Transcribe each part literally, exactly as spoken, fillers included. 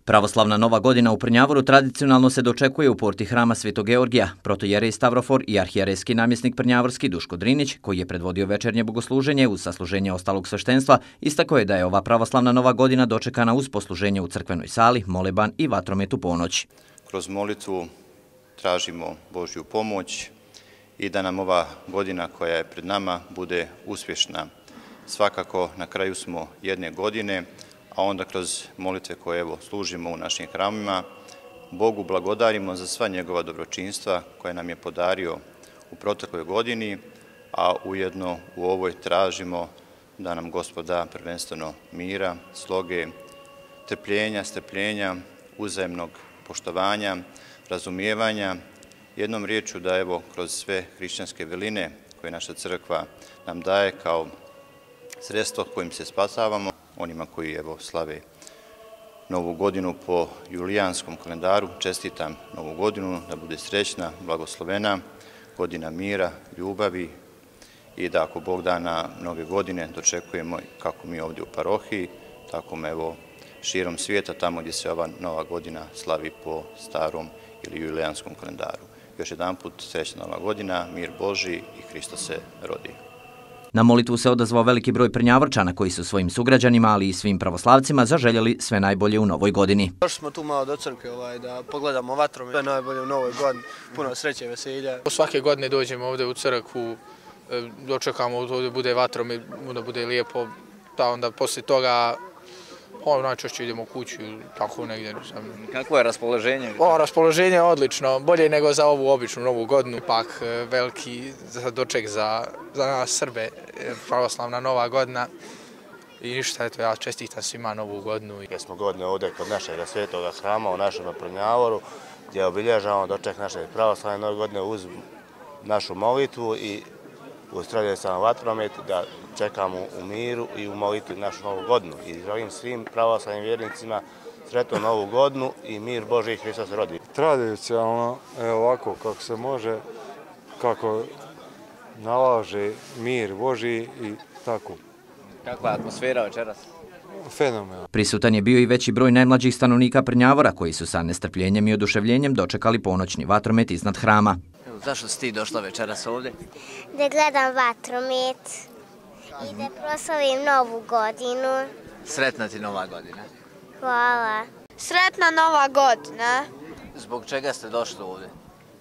Pravoslavna Nova godina u Prnjavoru tradicionalno se dočekuje u porti hrama Svetog Georgija. Protojerej Stavrofor i arhijerejski namjesnik prnjavorski Duško Drinić, koji je predvodio večernje bogosluženje uz sasluženje ostalog sveštenstva, istakao je da je ova pravoslavna Nova godina dočekana uz posluženje u crkvenoj sali, moleban i vatromet u ponoć. Kroz molitvu tražimo Božju pomoć i da nam ova godina koja je pred nama bude uspješna. Svakako na kraju smo jedne godine, a onda kroz molitve koje evo služimo u našim hramima, Bogu blagodarimo za sva njegova dobročinstva koje nam je podario u protekloj godini, a ujedno u ovoj tražimo da nam Gospod da prvenstveno mira, sloge, trpljenja, strpljenja, uzajemnog poštovanja, razumijevanja, jednom riječju da evo kroz sve hrišćanske veline koje naša crkva nam daje kao sredstvo kojim se spasavamo, onima koji evo slave Novu godinu po julijanskom kalendaru, čestitam Novu godinu, da bude srećna, blagoslovena, godina mira, ljubavi i da ako Bog da na mnoge godine dočekujemo kako mi ovdje u parohiji, tako evo širom svijeta, tamo gdje se ova Nova godina slavi po starom ili julijanskom kalendaru. Još jedan put srećna Nova godina, mir Božji i Hristos se rodi. Na molitvu se odazvao veliki broj Prnjavorčana koji su svojim sugrađanima, ali i svim pravoslavcima zaželjeli sve najbolje u Novoj godini. Došli smo tu malo do crkve ovaj, da pogledamo vatromet, sve najbolje u Novoj godini, puno sreće i veselja. Svake godine dođemo ovdje u crkvu, dočekamo da bude vatromet, da bude lijepo, da onda poslije toga o, najčešće idemo u kuću, tako negdje. Kakvo je raspoloženje? O, raspoloženje je odlično, bolje nego za ovu običnu Novu godinu. Ipak veliki doček za, za nas Srbe, pravoslavna Nova godina. I ništa, eto, ja čestitam svima Novu godinu. Gdje smo godine ovdje kod našeg svetoga hrama u našem Prnjavoru, gdje obilježavamo doček naše pravoslavne Nove godine uz našu molitvu i uz tradicionalan vatromet, da čekamo u miru i u molitvi našu Novu godinu. I želim svim pravoslavnim vjernicima sretnu Novu godinu i mir Božji i Hristos se rodi. Tradicionalno, evo ovako kako se može, kako nalaže mir Božji i tako. Kakva je atmosfera večeras? Fenomenalno. Prisutan je bio i veći broj najmlađih stanovnika Prnjavora koji su sa nestrpljenjem i oduševljenjem dočekali ponoćni vatromet iznad hrama. Zašto si ti došla večeras ovdje? Da gledam vatromet i da proslavim Novu godinu. Sretna ti Nova godina. Hvala. Sretna Nova godina. Zbog čega ste došli ovdje?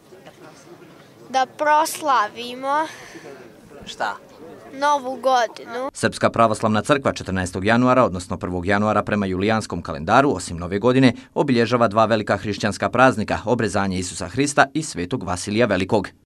Da proslavimo. Šta? Novu godinu. Srpska pravoslavna crkva četrnaestog januara, odnosno prvog januara prema julijanskom kalendaru, osim Nove godine, obilježava dva velika hrišćanska praznika, obrezanje Isusa Hrista i Svetog Vasilija Velikog.